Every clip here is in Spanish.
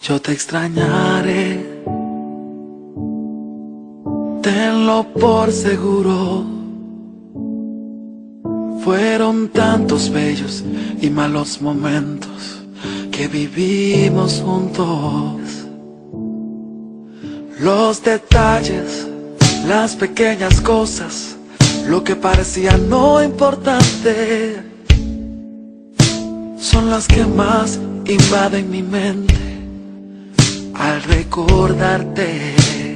Yo te extrañaré, tenlo por seguro. Fueron tantos bellos y malos momentos que vivimos juntos. Los detalles, las pequeñas cosas, lo que parecía no importante, son las que más invaden mi mente al recordarte.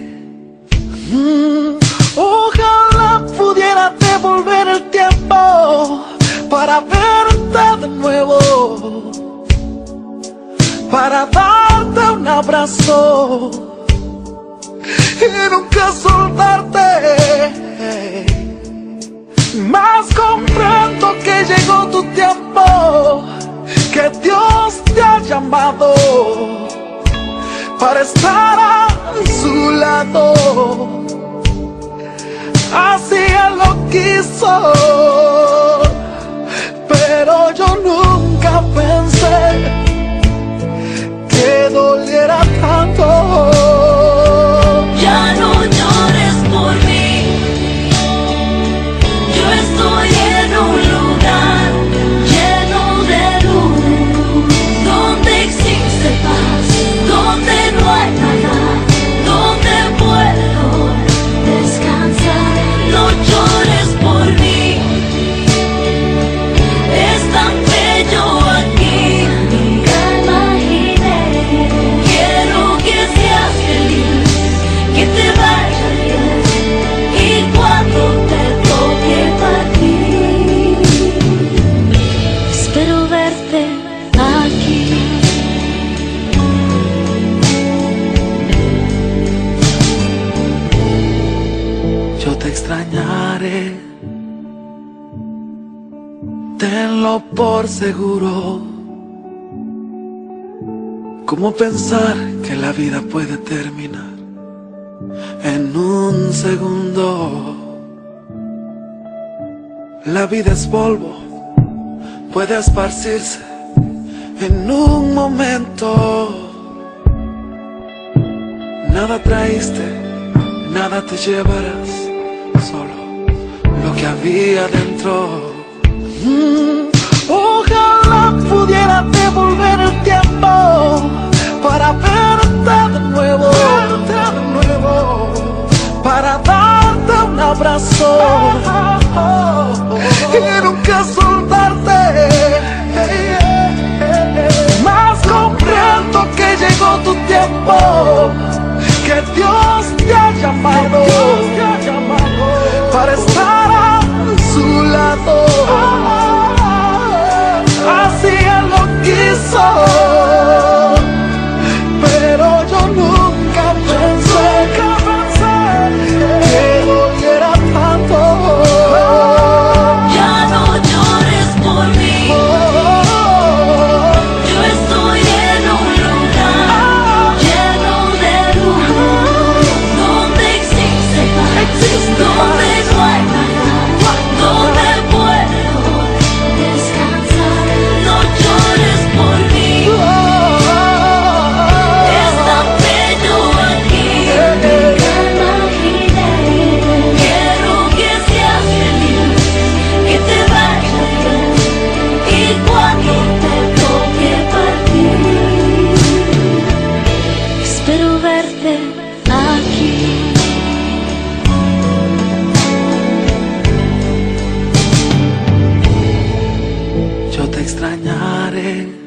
Ojalá pudiera devolver el tiempo para verte de nuevo, para darte un abrazo y nunca soltarte. Mas comprendo que llegó tu tiempo, que Dios te ha llamado para estar a su lado. Así Él lo quiso, pero yo nunca pensé que doliera tanto. Ya no llores por mí, yo estoy en un lugar lleno de luz, donde existe paz, donde no hay nada, donde puedo descansar. No llores por mí, es tan bello aquí, nunca imaginé. Quiero que seas feliz, que te vaya bien, y cuando te toque partir, espero verte aquí. Yo te extrañaré, tenlo por seguro. ¿Cómo pensar que la vida puede terminar en un segundo? La vida es polvo, puede esparcirse en un momento. Nada traíste, nada te llevarás, solo lo que había dentro. Ojalá pudiera devolver el tiempo para verte de nuevo, para darte un abrazo y nunca soltarte. Mas comprendo que llegó tu tiempo, que Dios te ha llamado para estar a su lado. Así Él lo quiso, pero yo nunca pensé que doliera tanto. Ya no llores por mí, yo estoy en un lugar lleno de luz, donde existe paz, donde no hay nada, donde puedo descansar. No llores por mí, es tan bello aquí, nunca imaginé. Quiero que seas feliz, que te vaya bien, y cuando te toque partir, espero verte aquí. Yo te extrañaré,